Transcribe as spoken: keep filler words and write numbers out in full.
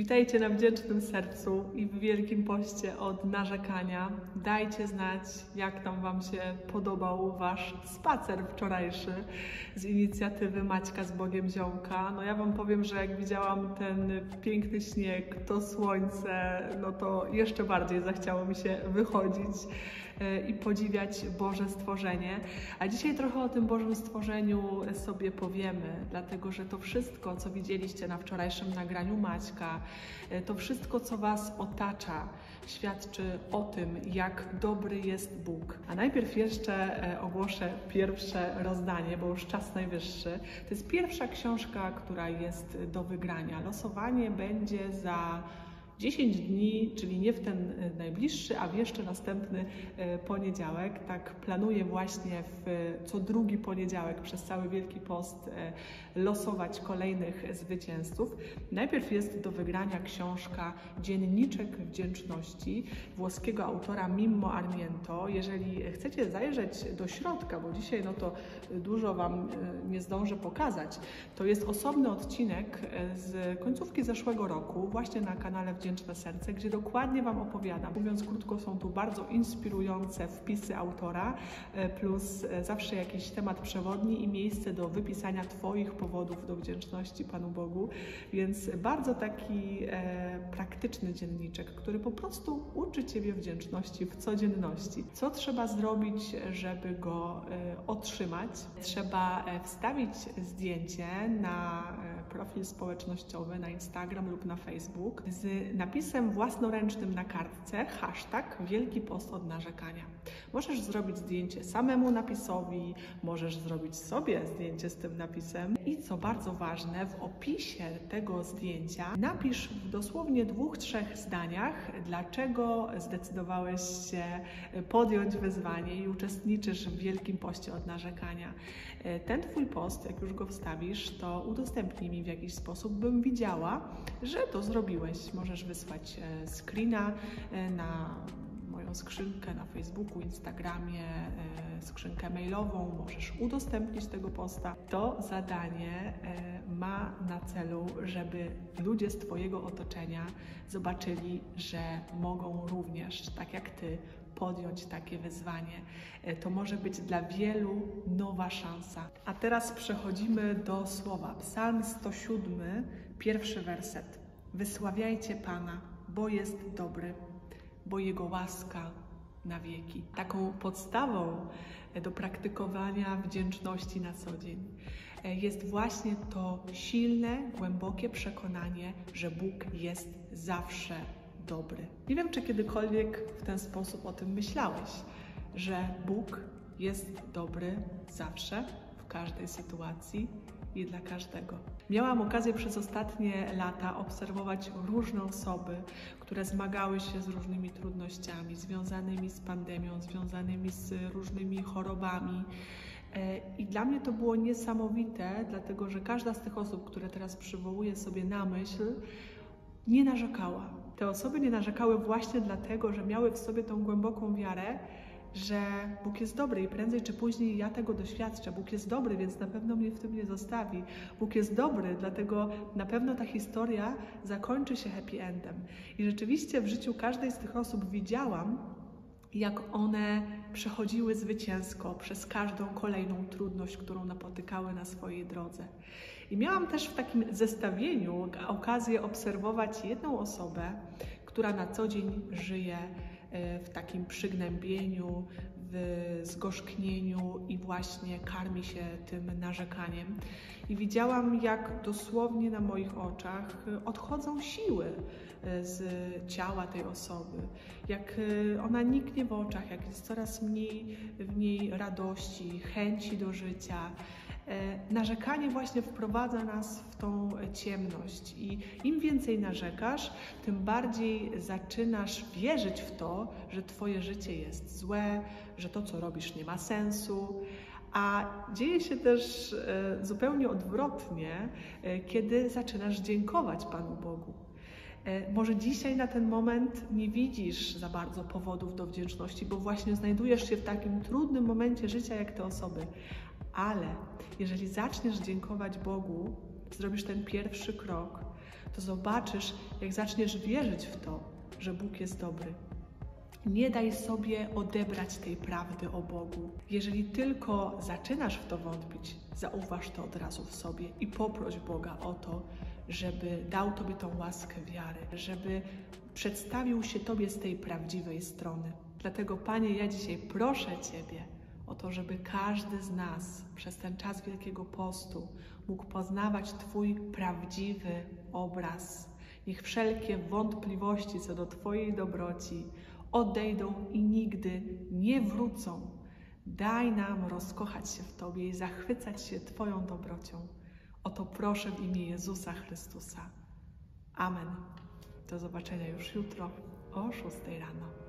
Witajcie na Wdzięcznym Sercu i w Wielkim Poście od narzekania. Dajcie znać, jak tam Wam się podobał Wasz spacer wczorajszy z inicjatywy Maćka z Bogiem Ziołka. No ja Wam powiem, że jak widziałam ten piękny śnieg, to słońce, no to jeszcze bardziej zachciało mi się wychodzić i podziwiać Boże stworzenie. A dzisiaj trochę o tym Bożym stworzeniu sobie powiemy, dlatego że to wszystko, co widzieliście na wczorajszym nagraniu Maćka, to wszystko, co Was otacza, świadczy o tym, jak dobry jest Bóg. A najpierw jeszcze ogłoszę pierwsze rozdanie, bo już czas najwyższy. To jest pierwsza książka, która jest do wygrania. Losowanie będzie za dziesięć dni, czyli nie w ten najbliższy, a w jeszcze następny poniedziałek. Tak planuję właśnie w co drugi poniedziałek przez cały Wielki Post losować kolejnych zwycięzców. Najpierw jest do wygrania książka Dzienniczek Wdzięczności włoskiego autora Mimmo Armiento. Jeżeli chcecie zajrzeć do środka, bo dzisiaj no to dużo Wam nie zdążę pokazać, to jest osobny odcinek z końcówki zeszłego roku właśnie na kanale Wdzięczne Serce, gdzie dokładnie Wam opowiadam. Mówiąc krótko, są tu bardzo inspirujące wpisy autora, plus zawsze jakiś temat przewodni i miejsce do wypisania Twoich powodów do wdzięczności Panu Bogu, więc bardzo taki e, praktyczny dzienniczek, który po prostu uczy Ciebie wdzięczności w codzienności. Co trzeba zrobić, żeby go e, otrzymać? Trzeba e, wstawić zdjęcie na e, profil społecznościowy, na Instagram lub na Facebook z napisem własnoręcznym na kartce hashtag Wielki Post od narzekania. Możesz zrobić zdjęcie samemu napisowi, możesz zrobić sobie zdjęcie z tym napisem i co bardzo ważne, w opisie tego zdjęcia napisz w dosłownie dwóch, trzech zdaniach, dlaczego zdecydowałeś się podjąć wyzwanie i uczestniczysz w Wielkim Poście od narzekania. Ten Twój post, jak już go wstawisz, to udostępnij mi w jakiś sposób, bym widziała, że to zrobiłeś. Możesz wysłać screena na moją skrzynkę na Facebooku, Instagramie, skrzynkę mailową, możesz udostępnić tego posta. To zadanie ma na celu, żeby ludzie z Twojego otoczenia zobaczyli, że mogą również, tak jak Ty, podjąć takie wyzwanie. To może być dla wielu nowa szansa. A teraz przechodzimy do słowa. Psalm sto siedem, pierwszy werset. Wysławiajcie Pana, bo jest dobry, bo Jego łaska na wieki. Taką podstawą do praktykowania wdzięczności na co dzień jest właśnie to silne, głębokie przekonanie, że Bóg jest zawsze dobry. Nie wiem, czy kiedykolwiek w ten sposób o tym myślałeś, że Bóg jest dobry zawsze, w każdej sytuacji i dla każdego. Miałam okazję przez ostatnie lata obserwować różne osoby, które zmagały się z różnymi trudnościami związanymi z pandemią, związanymi z różnymi chorobami. I dla mnie to było niesamowite, dlatego że każda z tych osób, które teraz przywołuję sobie na myśl, nie narzekała. Te osoby nie narzekały właśnie dlatego, że miały w sobie tą głęboką wiarę, że Bóg jest dobry i prędzej czy później ja tego doświadczę. Bóg jest dobry, więc na pewno mnie w tym nie zostawi. Bóg jest dobry, dlatego na pewno ta historia zakończy się happy endem. I rzeczywiście w życiu każdej z tych osób widziałam, jak one przechodziły zwycięsko przez każdą kolejną trudność, którą napotykały na swojej drodze. I miałam też w takim zestawieniu okazję obserwować jedną osobę, która na co dzień żyje w takim przygnębieniu, w zgorzknieniu i właśnie karmi się tym narzekaniem. I widziałam, jak dosłownie na moich oczach odchodzą siły z ciała tej osoby, jak ona niknie w oczach, jak jest coraz mniej w niej radości, chęci do życia. Narzekanie właśnie wprowadza nas w tą ciemność i im więcej narzekasz, tym bardziej zaczynasz wierzyć w to, że Twoje życie jest złe, że to, co robisz, nie ma sensu. A dzieje się też zupełnie odwrotnie, kiedy zaczynasz dziękować Panu Bogu. Może dzisiaj na ten moment nie widzisz za bardzo powodów do wdzięczności, bo właśnie znajdujesz się w takim trudnym momencie życia jak te osoby. Ale jeżeli zaczniesz dziękować Bogu, zrobisz ten pierwszy krok, to zobaczysz, jak zaczniesz wierzyć w to, że Bóg jest dobry. Nie daj sobie odebrać tej prawdy o Bogu. Jeżeli tylko zaczynasz w to wątpić, zauważ to od razu w sobie i poproś Boga o to, żeby dał Tobie tą łaskę wiary, żeby przedstawił się Tobie z tej prawdziwej strony. Dlatego, Panie, ja dzisiaj proszę Ciebie o to, żeby każdy z nas przez ten czas Wielkiego Postu mógł poznawać Twój prawdziwy obraz. Niech wszelkie wątpliwości co do Twojej dobroci odejdą i nigdy nie wrócą. Daj nam rozkochać się w Tobie i zachwycać się Twoją dobrocią. O to proszę w imię Jezusa Chrystusa. Amen. Do zobaczenia już jutro o szóstej rano.